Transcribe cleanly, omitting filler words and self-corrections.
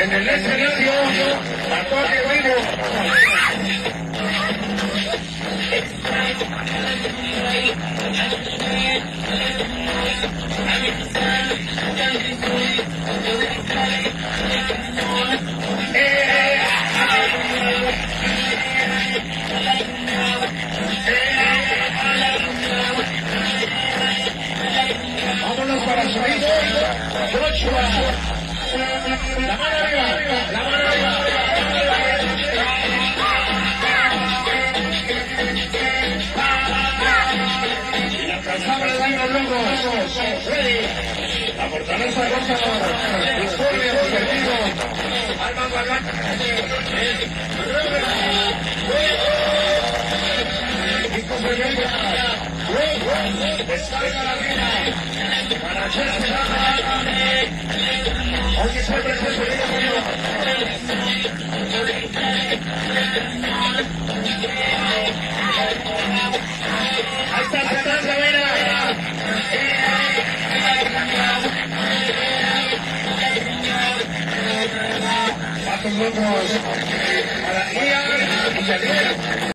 en el escenario, tatuaje vivo. Vámonos para su oído, Joshua. La mano arriba, la mano arriba. Inalcanzable daño logros. Ready. La fortaleza goza discordia objetivo. Alma Guadalajara. Hijos de Venga. Descarga la vida. Para hacerse nada. Hoy es el presente de Dios. Ahí está la vera. Cuatro locos para Ian y Daniel.